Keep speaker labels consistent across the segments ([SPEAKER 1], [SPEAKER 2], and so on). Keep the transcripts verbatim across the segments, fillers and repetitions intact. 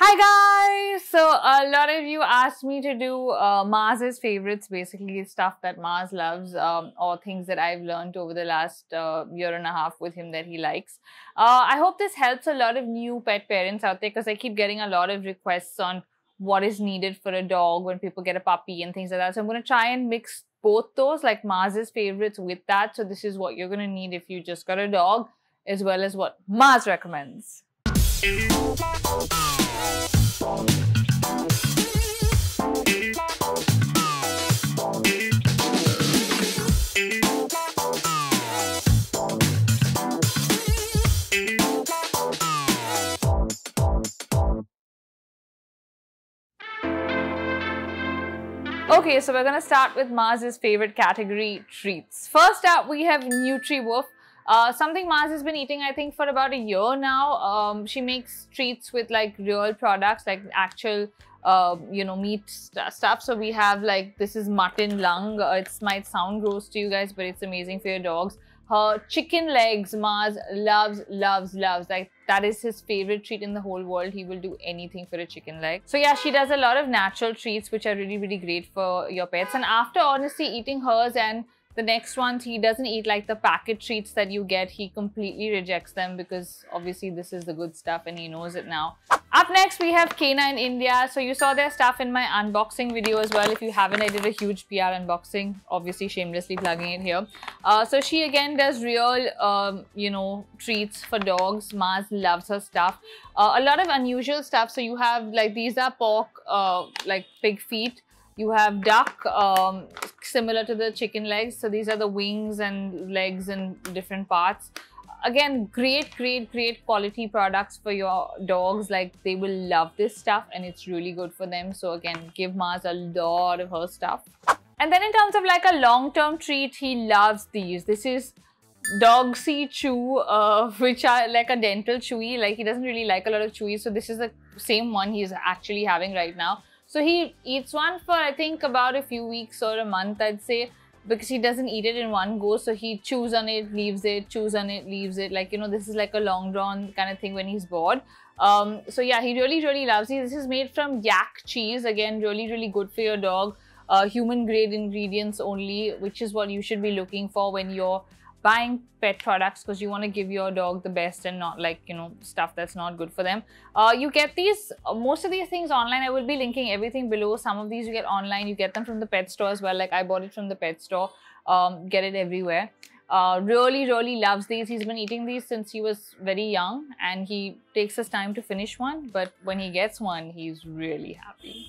[SPEAKER 1] Hi guys! So a lot of you asked me to do uh, Mars's favorites, basically stuff that Mars loves um, or things that I've learned over the last uh, year and a half with him that he likes. Uh, I hope this helps a lot of new pet parents out there because I keep getting a lot of requests on what is needed for a dog when people get a puppy and things like that. So I'm going to try and mix both those, like Mars's favorites with that. So this is what you're going to need if you just got a dog, as well as what Mars recommends. Okay, so we're going to start with Mars's favorite category, treats. First up, we have NutriWoof. Uh, something Mars has been eating, I think, for about a year now. Um, she makes treats with like real products, like actual, uh, you know, meat st stuff. So we have like, this is mutton lung. Uh, it might sound gross to you guys, but it's amazing for your dogs. Her chicken legs, Mars loves, loves, loves. Like that is his favorite treat in the whole world. He will do anything for a chicken leg. So yeah, she does a lot of natural treats, which are really, really great for your pets. And after honestly eating hers and the next ones, he doesn't eat like the packet treats that you get. He completely rejects them because obviously this is the good stuff and he knows it now. Up next, we have Canine India. So you saw their stuff in my unboxing video as well. If you haven't, I did a huge P R unboxing, obviously shamelessly plugging it here. Uh, so she again does real, um, you know, treats for dogs. Mars loves her stuff. Uh, a lot of unusual stuff. So you have like, these are pork, uh, like pig feet. You have duck, um, similar to the chicken legs. So these are the wings and legs and different parts. Again, great, great, great quality products for your dogs. Like they will love this stuff and it's really good for them. So again, give Mars a lot of her stuff. And then in terms of like a long-term treat, he loves these. This is Dogsy Chew, uh, which are like a dental chewy. Like he doesn't really like a lot of chewies. So this is the same one he's actually having right now. So he eats one for, I think, about a few weeks or a month, I'd say, because he doesn't eat it in one go. So he chews on it, leaves it, chews on it, leaves it. Like, you know, this is like a long drawn kind of thing when he's bored. Um, so yeah, he really, really loves it. This is made from yak cheese. Again, really, really good for your dog. Uh, human grade ingredients only, which is what you should be looking for when you're buying pet products, because you want to give your dog the best and not like, you know, stuff that's not good for them. Uh, you get these, uh, most of these things online. I will be linking everything below. Some of these you get online. You get them from the pet store as well. Like I bought it from the pet store. Um, get it everywhere. Uh, really, really loves these. He's been eating these since he was very young and he takes his time to finish one. But when he gets one, he's really happy.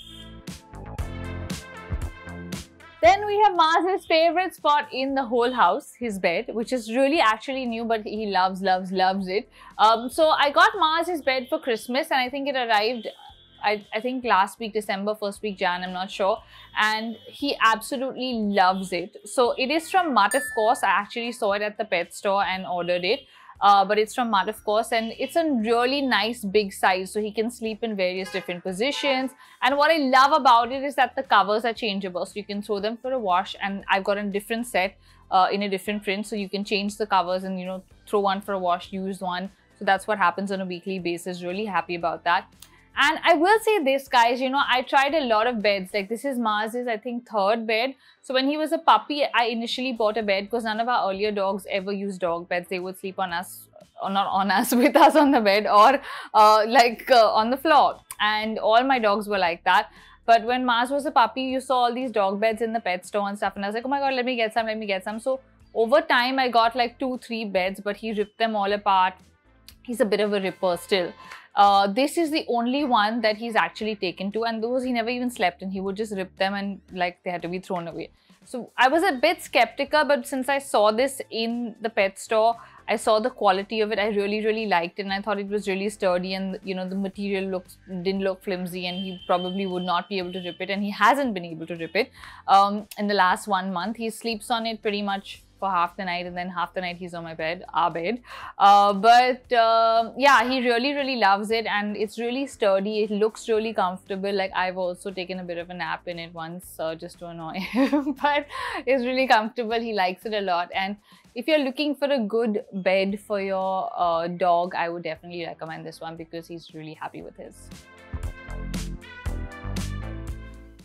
[SPEAKER 1] Then we have Mars's favorite spot in the whole house, his bed, which is really actually new, but he loves, loves, loves it. Um, so I got Mars his bed for Christmas and I think it arrived, I, I think last week, December, first week Jan, I'm not sure. And he absolutely loves it. So it is from Mutt, of course. I actually saw it at the pet store and ordered it. Uh, but it's from Mutt, of course, and it's a really nice big size, so he can sleep in various different positions. And what I love about it is that the covers are changeable, so you can throw them for a wash. And I've got a different set uh, in a different print, so you can change the covers and, you know, throw one for a wash, use one. So that's what happens on a weekly basis. Really happy about that. And I will say this, guys, you know, I tried a lot of beds. Like this is Mars's, I think, third bed. So when he was a puppy, I initially bought a bed because none of our earlier dogs ever used dog beds. They would sleep on us, or not on us, with us on the bed, or uh, like uh, on the floor. And all my dogs were like that. But when Mars was a puppy, you saw all these dog beds in the pet store and stuff. And I was like, oh my God, let me get some, let me get some. So over time, I got like two, three beds, but he ripped them all apart. He's a bit of a ripper still. Uh, this is the only one that he's actually taken to, and those he never even slept in. He would just rip them and like they had to be thrown away. So I was a bit skeptical, but since I saw this in the pet store, I saw the quality of it. I really, really liked it, and I thought it was really sturdy, and you know, the material looks didn't look flimsy, and he probably would not be able to rip it, and he hasn't been able to rip it um, in the last one month. He sleeps on it pretty much for half the night, and then half the night he's on my bed, our bed. Uh, but uh, yeah, he really, really loves it, and it's really sturdy. It looks really comfortable. Like I've also taken a bit of a nap in it once uh, just to annoy him, but it's really comfortable. He likes it a lot. And if you're looking for a good bed for your uh, dog, I would definitely recommend this one because he's really happy with his.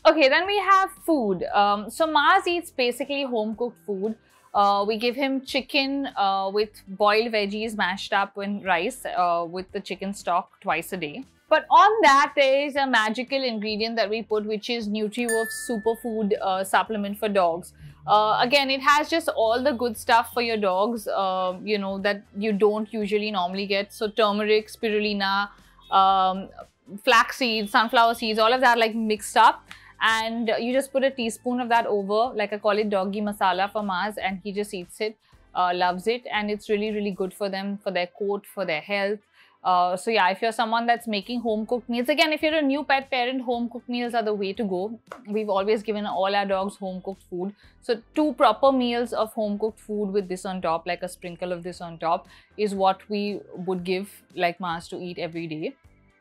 [SPEAKER 1] Okay, then we have food. Um, so Mars eats basically home cooked food. Uh, we give him chicken uh, with boiled veggies mashed up in rice uh, with the chicken stock twice a day. But on that, there is a magical ingredient that we put, which is NutriWorth Superfood uh, supplement for dogs. Uh, again, it has just all the good stuff for your dogs, uh, you know, that you don't usually normally get. So turmeric, spirulina, um, flax seeds, sunflower seeds, all of that like mixed up. And you just put a teaspoon of that over, like I call it doggy masala for Mars, and he just eats it, uh, loves it, and it's really, really good for them, for their coat, for their health. Uh, so yeah, if you're someone that's making home-cooked meals, again, if you're a new pet parent, home-cooked meals are the way to go. We've always given all our dogs home-cooked food. So two proper meals of home-cooked food with this on top, like a sprinkle of this on top, is what we would give like Mars to eat every day,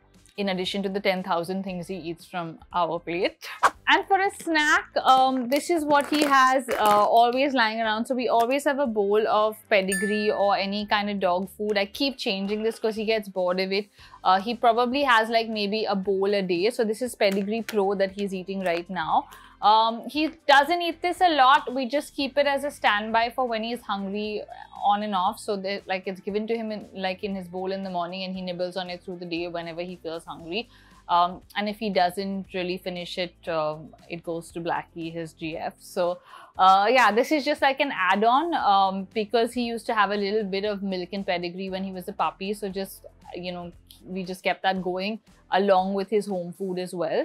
[SPEAKER 1] in addition to the ten thousand things he eats from our plate. And for a snack, um, this is what he has uh, always lying around. So we always have a bowl of pedigree or any kind of dog food. I keep changing this because he gets bored of it. Uh, he probably has like maybe a bowl a day. So this is Pedigree Pro that he's eating right now. Um, he doesn't eat this a lot. We just keep it as a standby for when he's hungry on and off. So that like it's given to him in, like in his bowl in the morning, and he nibbles on it through the day whenever he feels hungry. Um, and if he doesn't really finish it, uh, it goes to Blackie, his G F. So uh, yeah, this is just like an add-on um, because he used to have a little bit of milk and pedigree when he was a puppy. So just, you know, we just kept that going along with his home food as well.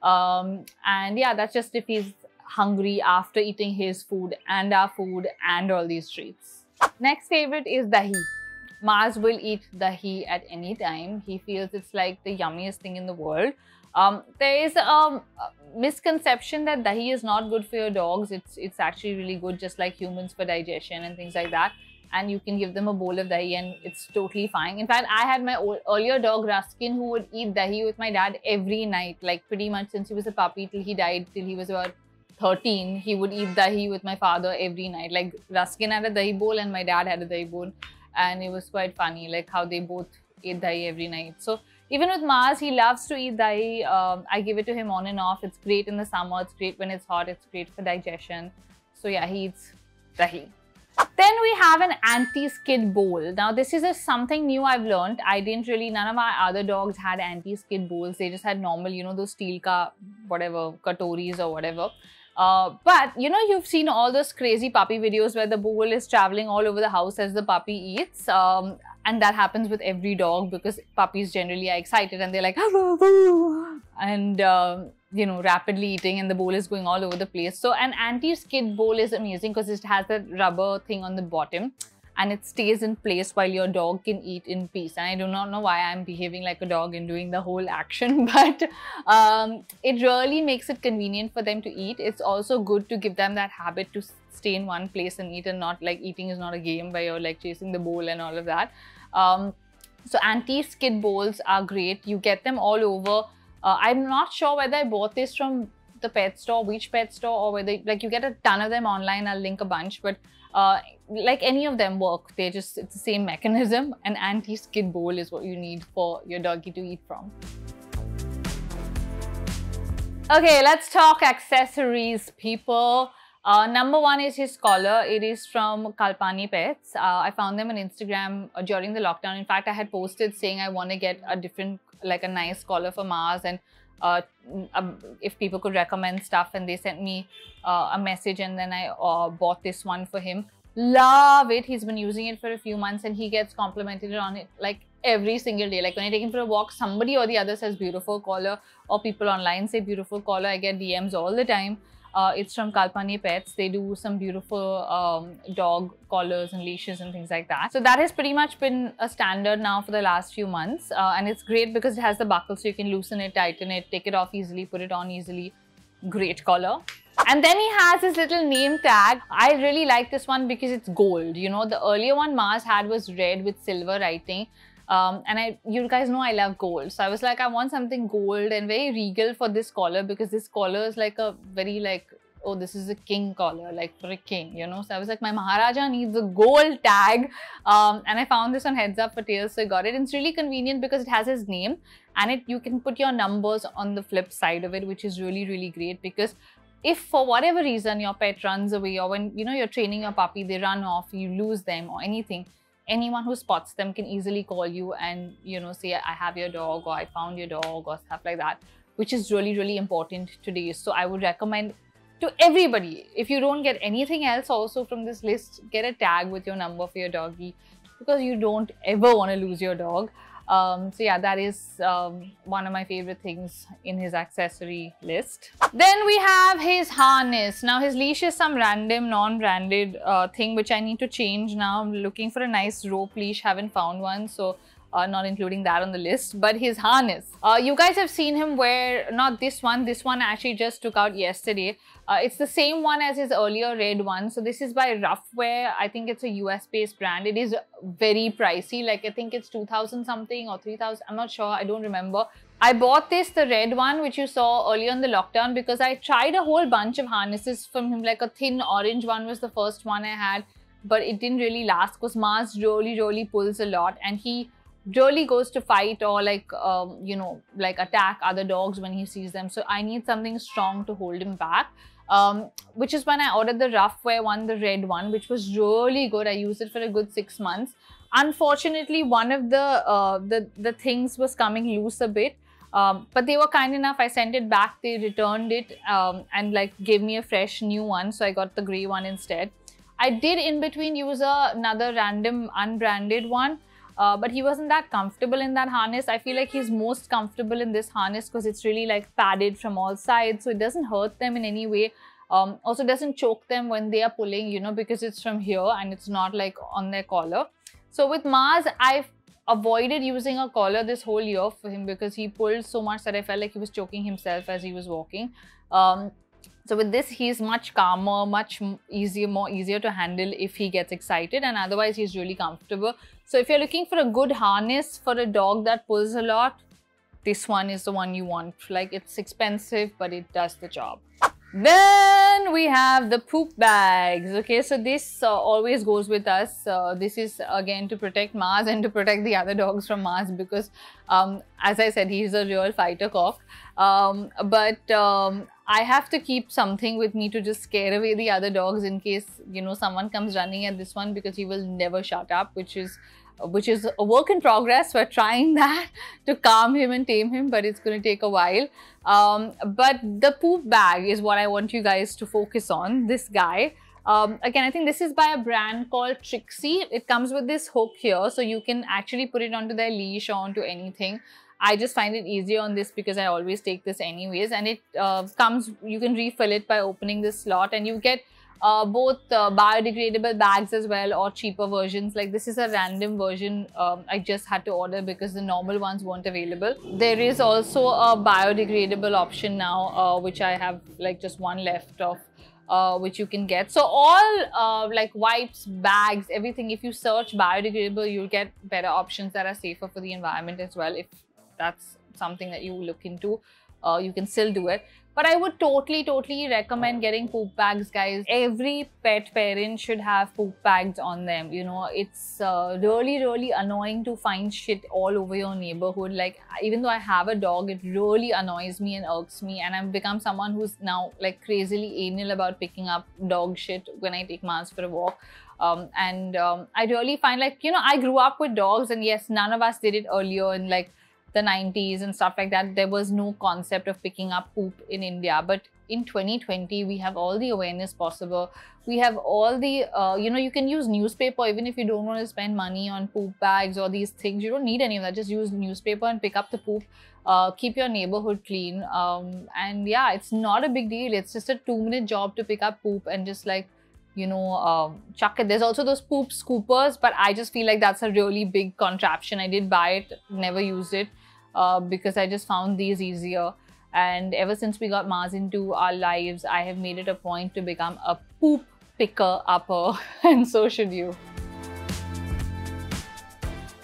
[SPEAKER 1] Um, and yeah, that's just if he's hungry after eating his food and our food and all these treats. Next favorite is dahi. Mars will eat dahi at any time. He feels it's like the yummiest thing in the world. Um, there is a misconception that dahi is not good for your dogs. It's, it's actually really good, just like humans, for digestion and things like that. And you can give them a bowl of dahi and it's totally fine. In fact, I had my old, earlier dog Ruskin who would eat dahi with my dad every night, like pretty much since he was a puppy till he died, till he was about thirteen. He would eat dahi with my father every night. Like Ruskin had a dahi bowl and my dad had a dahi bowl. And it was quite funny, like how they both ate dahi every night. So even with Mars, he loves to eat dahi. Um, I give it to him on and off. It's great in the summer. It's great when it's hot. It's great for digestion. So yeah, he eats dahi. Then we have an anti-skid bowl. Now this is a something new I've learned. I didn't really, none of my other dogs had anti-skid bowls. They just had normal, you know, those steel ka, whatever, katoris or whatever. Uh, but you know, you've seen all those crazy puppy videos where the bowl is traveling all over the house as the puppy eats. Um, and that happens with every dog because puppies generally are excited and they're like, and uh, you know, rapidly eating, and the bowl is going all over the place. So an anti-skid bowl is amazing because it has that rubber thing on the bottom and it stays in place while your dog can eat in peace. And I do not know why I'm behaving like a dog and doing the whole action, but um, it really makes it convenient for them to eat. It's also good to give them that habit to stay in one place and eat, and not like eating is not a game where you're like chasing the bowl and all of that. Um, so anti-skid bowls are great. You get them all over. Uh, I'm not sure whether I bought this from the pet store, which pet store, or whether like you get a ton of them online. I'll link a bunch, but uh, like any of them work. They just, it's the same mechanism. An anti-skid bowl is what you need for your doggy to eat from. Okay, let's talk accessories, people. Uh, number one is his collar. It is from Kalpani Pets. Uh, I found them on Instagram uh, during the lockdown. In fact, I had posted saying I want to get a different, like a nice collar for Mars, and uh, um, if people could recommend stuff, and they sent me uh, a message, and then I uh, bought this one for him. Love it. He's been using it for a few months and he gets complimented on it like every single day. Like when I take him for a walk, somebody or the other says beautiful collar, or people online say beautiful collar. I get D Ms all the time. Uh, it's from Kalpani Pets. They do some beautiful um, dog collars and leashes and things like that. So that has pretty much been a standard now for the last few months. Uh, and it's great because it has the buckle, so you can loosen it, tighten it, take it off easily, put it on easily. Great collar. And then he has his little name tag. I really like this one because it's gold. You know, the earlier one Mars had was red with silver writing. Um, and I, you guys know I love gold. So I was like, I want something gold and very regal for this collar, because this collar is like a very like oh, this is a king collar, like for a king, you know. So I was like, my Maharaja needs a gold tag. Um, and I found this on Heads Up for Tails, so I got it. And it's really convenient because it has his name, and it you can put your numbers on the flip side of it, which is really, really great. Because if for whatever reason your pet runs away, or when, you know, you're training your puppy, they run off, you lose them or anything, anyone who spots them can easily call you and, you know, say, I have your dog, or I found your dog, or stuff like that, which is really, really important today. So I would recommend to everybody, if you don't get anything else also from this list, get a tag with your number for your doggy, because you don't ever want to lose your dog. Um, so yeah, that is um, one of my favorite things in his accessory list. Then we have his harness. Now his leash is some random non-branded uh, thing which I need to change now. I'm looking for a nice rope leash, haven't found one, so uh, not including that on the list. But his harness, uh, you guys have seen him wear, not this one, this one I actually just took out yesterday. Uh, it's the same one as his earlier red one. So this is by Ruffwear. I think it's a U S based brand. It is very pricey. Like I think it's two thousand something or three thousand. I'm not sure. I don't remember. I bought this, the red one, which you saw earlier in the lockdown, because I tried a whole bunch of harnesses from him. Like a thin orange one was the first one I had, but it didn't really last because Mars really, really pulls a lot, and he really goes to fight or like, um, you know, like attack other dogs when he sees them. So I need something strong to hold him back. Um, which is when I ordered the Ruffwear one, the red one, which was really good. I used it for a good six months. Unfortunately, one of the uh, the, the things was coming loose a bit, um, but they were kind enough. I sent it back, they returned it um, and like gave me a fresh new one. So I got the grey one instead. I did in between use a, another random unbranded one. Uh, but he wasn't that comfortable in that harness. I feel like he's most comfortable in this harness because it's really like padded from all sides, so it doesn't hurt them in any way. Um, also doesn't choke them when they are pulling, you know, because it's from here and it's not like on their collar. So with Mars, I've avoided using a collar this whole year for him because he pulled so much that I felt like he was choking himself as he was walking. Um, So with this, he's much calmer, much easier, more easier to handle if he gets excited, and otherwise he's really comfortable. So if you're looking for a good harness for a dog that pulls a lot, this one is the one you want. Like, it's expensive, but it does the job. Then we have the poop bags. Okay, so this uh, always goes with us. Uh, this is again to protect Mars and to protect the other dogs from Mars because, um, as I said, he's a real fighter cock. Um, but um, I have to keep something with me to just scare away the other dogs in case, you know, someone comes running at this one, because he will never shut up, which is which is a work in progress. We're trying that to calm him and tame him, but it's going to take a while. Um, but the poop bag is what I want you guys to focus on. This guy. Um, again, I think this is by a brand called Trixie. It comes with this hook here, so you can actually put it onto their leash or onto anything. I just find it easier on this because I always take this anyways, and it uh, comes, you can refill it by opening this slot, and you get uh, both uh, biodegradable bags as well, or cheaper versions. Like this is a random version um, I just had to order because the normal ones weren't available. There is also a biodegradable option now, uh, which I have like just one left of. Uh, which you can get. So all uh, like wipes, bags, everything, if you search biodegradable, you'll get better options that are safer for the environment as well. If that's something that you look into, uh, you can still do it. But I would totally, totally recommend getting poop bags, guys. Every pet parent should have poop bags on them. You know, it's uh, really, really annoying to find shit all over your neighborhood. Like, even though I have a dog, it really annoys me and irks me. And I've become someone who's now like crazily anal about picking up dog shit when I take Mars for a walk. Um, and um, I really find like, you know, I grew up with dogs, and yes, none of us did it earlier in like the nineties and stuff like that. There was no concept of picking up poop in India, but in twenty twenty we have all the awareness possible. We have all the uh, you know, you can use newspaper even if you don't want to spend money on poop bags or these things. You don't need any of that. Just use newspaper and pick up the poop. Uh, keep your neighborhood clean, um, and yeah, it's not a big deal. It's just a two minute job to pick up poop and just like, you know, um, chuck it. There's also those poop scoopers, but I just feel like that's a really big contraption. I did buy it, never used it. Uh, because I just found these easier, and ever since we got Mars into our lives, I have made it a point to become a poop picker upper, and so should you.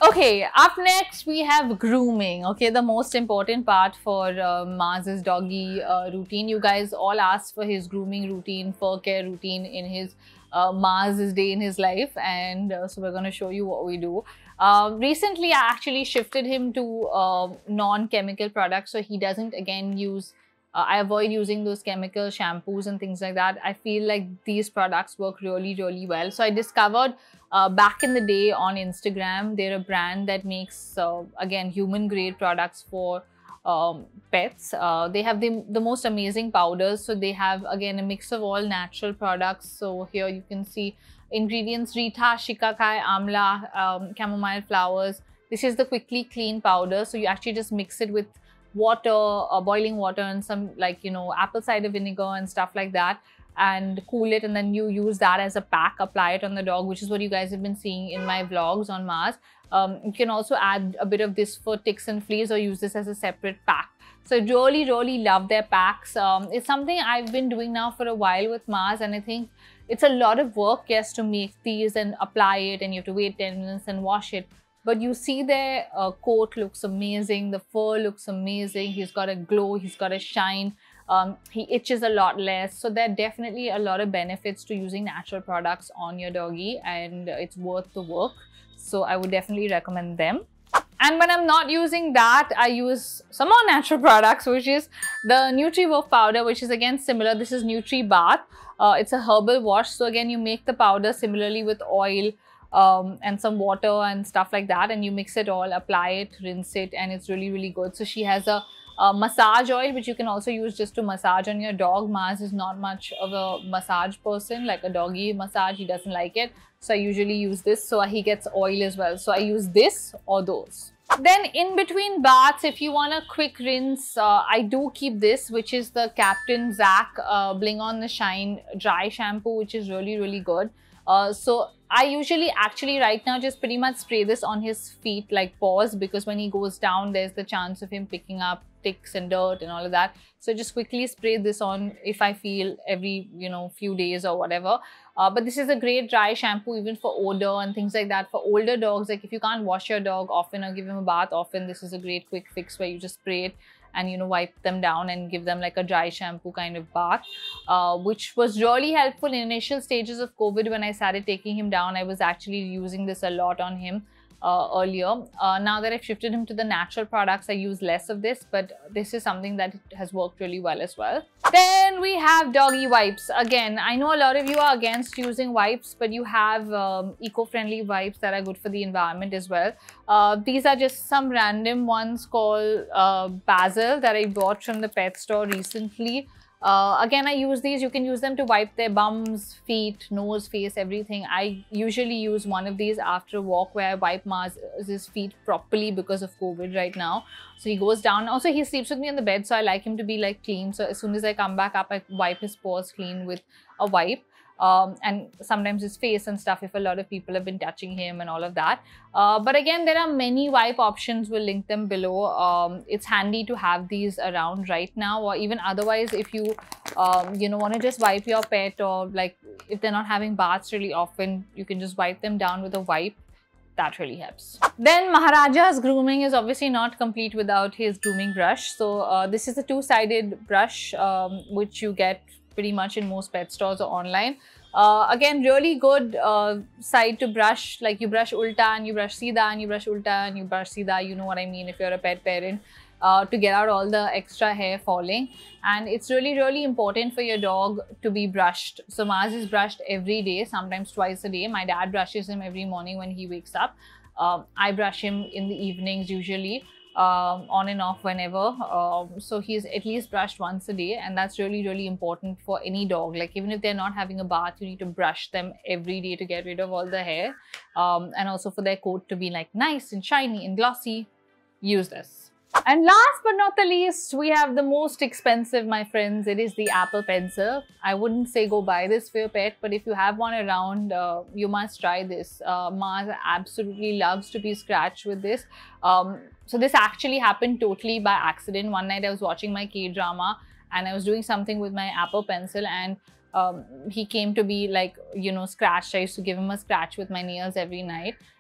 [SPEAKER 1] Okay, up next we have grooming. Okay, the most important part for uh, Mars's doggy uh, routine. You guys all asked for his grooming routine, fur care routine in his uh, Mars's day in his life, and uh, so we're going to show you what we do. Uh, recently, I actually shifted him to uh, non-chemical products, so he doesn't again use. Uh, I avoid using those chemical shampoos and things like that. I feel like these products work really, really well. So I discovered uh, back in the day on Instagram, they're a brand that makes, uh, again, human-grade products for um, pets. Uh, they have the, the most amazing powders. So they have, again, a mix of all natural products. So here you can see ingredients: Rita, Shikakai, Amla, um, chamomile flowers. This is the quickly clean powder. So you actually just mix it with water, uh, boiling water, and some, like, you know, apple cider vinegar and stuff like that, and cool it, and then you use that as a pack, apply it on the dog, which is what you guys have been seeing in my vlogs on Mars. Um, you can also add a bit of this for ticks and fleas, or use this as a separate pack. So I really, really love their packs. Um, it's something I've been doing now for a while with Mars, and I think it's a lot of work, yes, to make these and apply it, and you have to wait ten minutes and wash it. But you see their uh, coat looks amazing, the fur looks amazing, he's got a glow, he's got a shine, um, he itches a lot less. So there are definitely a lot of benefits to using natural products on your doggy, and it's worth the work. So I would definitely recommend them. And when I'm not using that, I use some more natural products, which is the NutriWoof powder, which is again similar. This is Nutri Bath. Uh, it's a herbal wash. So again, you make the powder similarly with oil, Um, and some water and stuff like that, and you mix it all, apply it, rinse it, and it's really, really good. So she has a, a massage oil, which you can also use just to massage on your dog. Mars is not much of a massage person, like a doggy massage, he doesn't like it. So I usually use this, so he gets oil as well. So I use this or those. Then in between baths, if you want a quick rinse, uh, I do keep this, which is the Captain Zac uh, Bling on the Shine dry shampoo, which is really, really good. Uh, so I usually actually right now just pretty much spray this on his feet, like paws, because when he goes down, there's the chance of him picking up ticks and dirt and all of that. So just quickly spray this on if I feel every, you know, few days or whatever. Uh, but this is a great dry shampoo even for odor and things like that. For older dogs, like if you can't wash your dog often or give him a bath often, this is a great quick fix where you just spray it and, you know, wipe them down and give them like a dry shampoo kind of bath, uh, which was really helpful in initial stages of COVID. When I started taking him down, I was actually using this a lot on him uh, earlier. Uh, now that I've shifted him to the natural products, I use less of this, but this is something that has worked really well as well. Then we have doggy wipes. Again, I know a lot of you are against using wipes, but you have um, eco-friendly wipes that are good for the environment as well. Uh, these are just some random ones called uh, Basil that I bought from the pet store recently. Uh, again, I use these. You can use them to wipe their bums, feet, nose, face, everything. I usually use one of these after a walk where I wipe Mars's feet properly because of COVID right now. So he goes down. Also, he sleeps with me on the bed, so I like him to be like clean. So as soon as I come back up, I wipe his paws clean with a wipe. Um, and sometimes his face and stuff if a lot of people have been touching him and all of that. Uh, but again, there are many wipe options. We'll link them below. Um, it's handy to have these around right now, or even otherwise if you, um, you know, want to just wipe your pet, or like if they're not having baths really often, you can just wipe them down with a wipe. That really helps. Then Maharaja's grooming is obviously not complete without his grooming brush. So uh, this is a two-sided brush, um, which you get pretty much in most pet stores or online. Uh, again, really good uh, side to brush, like you brush ulta and you brush sida and you brush ulta and you brush sida, you know what I mean if you're a pet parent, uh, to get out all the extra hair falling. And it's really, really important for your dog to be brushed. So Mars is brushed every day, sometimes twice a day. My dad brushes him every morning when he wakes up. Uh, I brush him in the evenings usually. Um, on and off whenever. Um, so he's at least brushed once a day, and that's really, really important for any dog. Like even if they're not having a bath, you need to brush them every day to get rid of all the hair. Um, and also for their coat to be like nice and shiny and glossy, use this. And last but not the least, we have the most expensive, my friends. It is the Apple Pencil. I wouldn't say go buy this for your pet, but if you have one around, uh, you must try this. Uh, Mars absolutely loves to be scratched with this. Um, so this actually happened totally by accident. One night I was watching my K-drama and I was doing something with my Apple Pencil, and um, he came to be like, you know, scratched. I used to give him a scratch with my nails every night.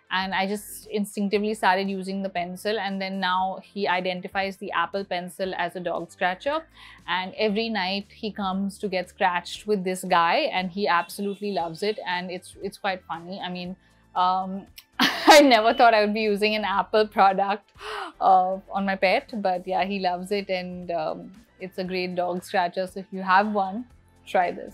[SPEAKER 1] and I just instinctively started using the pencil, and then now he identifies the Apple Pencil as a dog scratcher, and every night he comes to get scratched with this guy, and he absolutely loves it, and it's it's quite funny. I mean, um, I never thought I would be using an Apple product uh, on my pet, but yeah, he loves it, and um, it's a great dog scratcher. So if you have one, try this.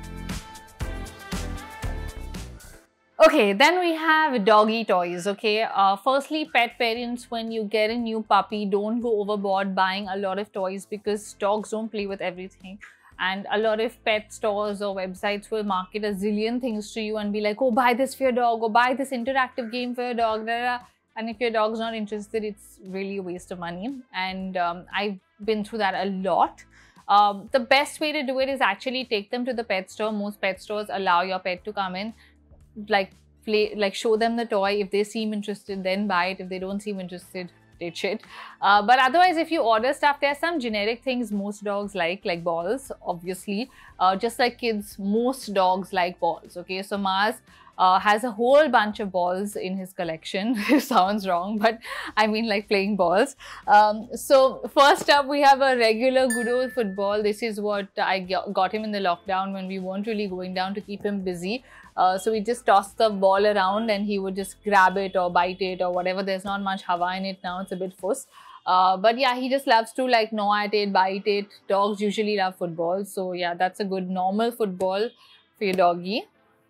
[SPEAKER 1] Okay, then we have doggy toys, okay. Uh, firstly, pet parents, when you get a new puppy, don't go overboard buying a lot of toys, because dogs don't play with everything. And a lot of pet stores or websites will market a zillion things to you and be like, oh, buy this for your dog, or buy this interactive game for your dog. Blah, blah. And if your dog's not interested, it's really a waste of money. And um, I've been through that a lot. Um, the best way to do it is actually take them to the pet store. Most pet stores allow your pet to come in, like play, like show them the toy. If they seem interested, then buy it. If they don't seem interested, ditch it. Uh, but otherwise, if you order stuff, there are some generic things most dogs like, like balls, obviously. Uh, just like kids, most dogs like balls, okay? So Mars uh, has a whole bunch of balls in his collection. It sounds wrong, but I mean like playing balls. Um, so first up, we have a regular good old football. This is what I got him in the lockdown when we weren't really going down, to keep him busy. Uh, so we just tossed the ball around and he would just grab it or bite it or whatever. There's not much hava in it now. It's a bit fuss. Uh, but yeah, he just loves to like gnaw at it, bite it. Dogs usually love football. So yeah, that's a good normal football for your doggy.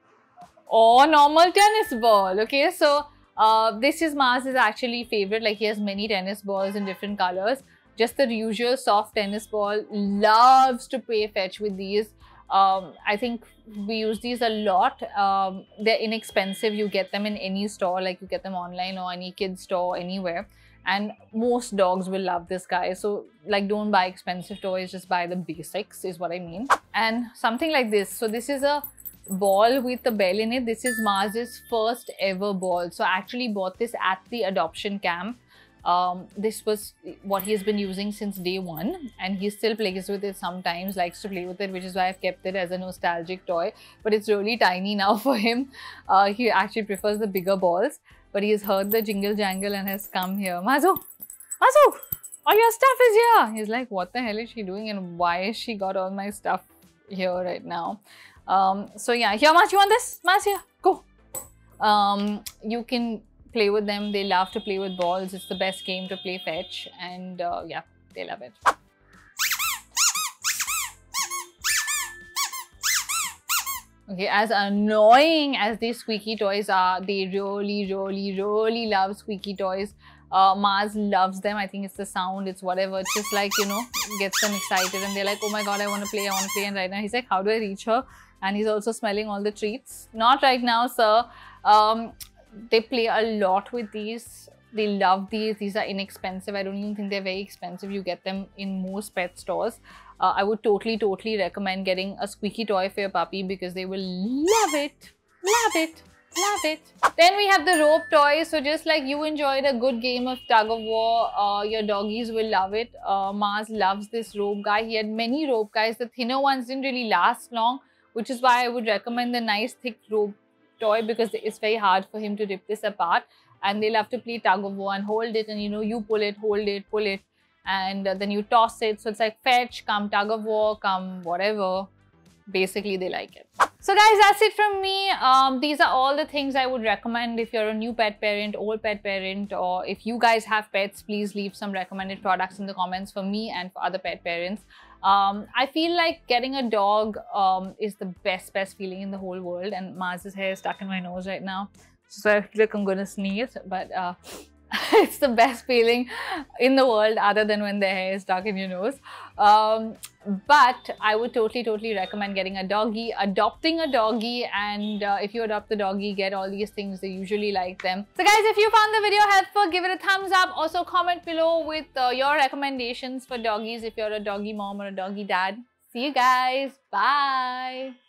[SPEAKER 1] Or normal tennis ball. Okay, so uh, this is Mars's actually favorite. Like, he has many tennis balls in different colors. Just the usual soft tennis ball. Loves to play fetch with these. Um, I think we use these a lot. Um, they're inexpensive. You get them in any store, like you get them online or any kid's store, anywhere. And most dogs will love this guy. So like, don't buy expensive toys, just buy the basics is what I mean. And something like this. So this is a ball with a bell in it. This is Mars's first ever ball. So I actually bought this at the adoption camp. Um, this was what he's been using since day one, and he still plays with it sometimes, likes to play with it, which is why I've kept it as a nostalgic toy. But it's really tiny now for him. Uh, he actually prefers the bigger balls, but he's heard the jingle jangle and has come here. Mazu! Mazu! All your stuff is here! He's like, what the hell is she doing, and why has she got all my stuff here right now? Um, so yeah, here, Maz, you want this? Maz, here, go! Um, you can play with them. They love to play with balls. It's the best game to play fetch, and uh, yeah, they love it. Okay, as annoying as these squeaky toys are, they really, really, really love squeaky toys. Uh, Mars loves them. I think it's the sound, it's whatever. It's just like, you know, gets them excited, and they're like, oh my god, I want to play, I want to play. And right now he's like, how do I reach her? And he's also smelling all the treats. Not right now, sir. Um, They play a lot with these. They love these. These are inexpensive. I don't even think they're very expensive. You get them in most pet stores. Uh, I would totally, totally recommend getting a squeaky toy for your puppy, because they will love it. Love it. Love it. Then we have the rope toys. So just like you enjoyed a good game of tug of war, uh, your doggies will love it. Uh, Mars loves this rope guy. He had many rope guys. The thinner ones didn't really last long, which is why I would recommend the nice thick rope toy, because it's very hard for him to rip this apart. And they love to play tug of war and hold it, and you know, you pull it, hold it, pull it, and uh, then you toss it. So it's like fetch, come tug of war, come whatever. Basically, they like it. So guys, that's it from me. Um, these are all the things I would recommend if you're a new pet parent, old pet parent, or if you guys have pets, please leave some recommended products in the comments for me and for other pet parents. Um, I feel like getting a dog um, is the best, best feeling in the whole world. And Mars's hair is stuck in my nose right now, so I feel like I'm gonna sneeze. But uh, it's the best feeling in the world, other than when their hair is stuck in your nose. Um, but I would totally, totally recommend getting a doggy, adopting a doggy, and uh, if you adopt the doggy, get all these things. They usually like them. So guys, if you found the video helpful, give it a thumbs up. Also comment below with uh, your recommendations for doggies if you're a doggy mom or a doggy dad. See you guys. Bye.